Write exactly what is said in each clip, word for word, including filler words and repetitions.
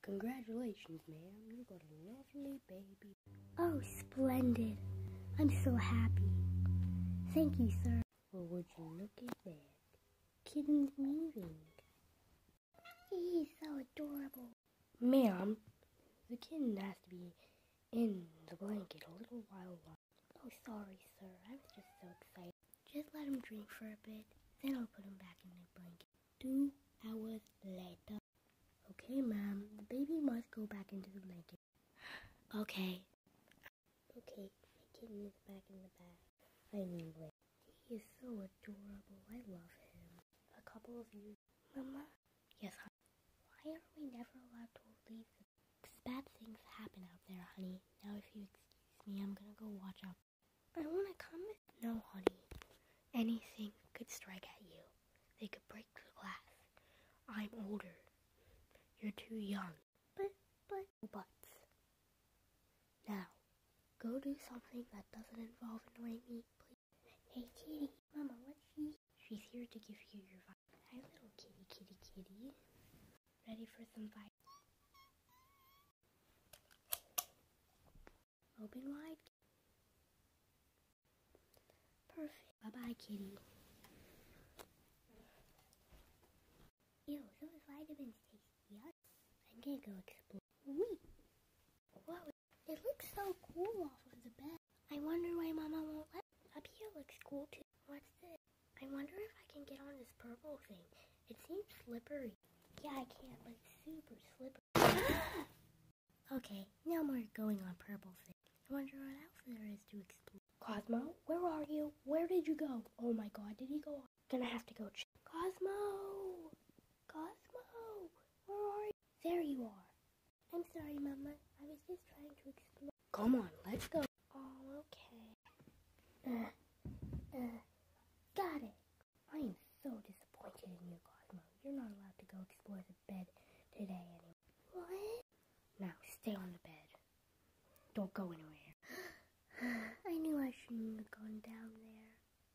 Congratulations, ma'am. You got a lovely baby. Oh, splendid. I'm so happy. Thank you, sir. Well, would you look at that? Kitten's moving. He's so adorable. Ma'am, the kitten has to be in the blanket a little while longer. Oh, sorry, sir. I was just so excited. Just let him drink for a bit, then I'll put him back in the blanket. Two hours later. Okay, ma'am. The baby must go back into the blanket. Okay. Okay, my kitten is back in the bag. I mean, blanket. He is so adorable. I love him. A couple of you. Mama? Yes, honey. Why are we never allowed to leave? Because bad things happen out there, honey. Now, if you excuse me, I'm gonna go watch out. I want to come with. No, honey. Anything could strike at you. They could break the glass. I'm older. You're too young. But, but, buts. Now, go do something that doesn't involve annoying me, please. Hey, kitty. Mama, what's she? She's here to give you your vitamin. Hi, little kitty, kitty, kitty. Ready for some vitamin? Open wide. Perfect. Bye-bye, kitty. Ew, those vitamins taste yuck. I'm gonna go explore. Wee! Whoa, it looks so cool off of the bed. I wonder why Mama won't let me. Up here looks cool too. What's this? I wonder if I can get on this purple thing. It seems slippery. Yeah, I can, but it's super slippery. Okay, now we're going on purple thing. I wonder what else there is to explore. Cosmo, where are you? Where did you go? Oh my god, did he go? Gonna have to go check. Cosmo! Cosmo! Where are you? There you are. I'm sorry, Mama. I was just trying to explore. Come on, let's go. Oh, okay. Uh, uh, got it. I am so disappointed in you, Cosmo. You're not allowed to go explore the bed today anymore. What? Now, stay on the bed. Don't go anywhere. I knew I shouldn't have gone down there.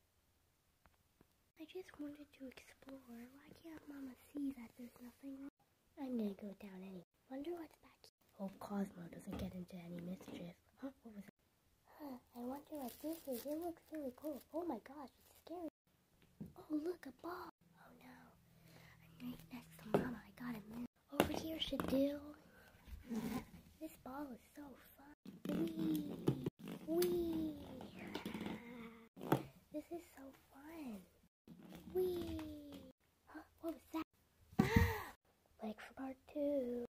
I just wanted to explore. Why can't Mama see that there's nothing wrong? I'm gonna go down anyway. Wonder what's back here. Hope Cosmo doesn't get into any mischief. Huh? What was it? Huh, I wonder what this is. It looks really cool. Oh my gosh, it's scary. Oh, look, a ball. Oh no. I'm right next to Mama. I gotta move. Over here, Shadil. This ball is so fun. Wee. Wee. This is so fun. Wee. Huh? What was that? Ah! Like for part two.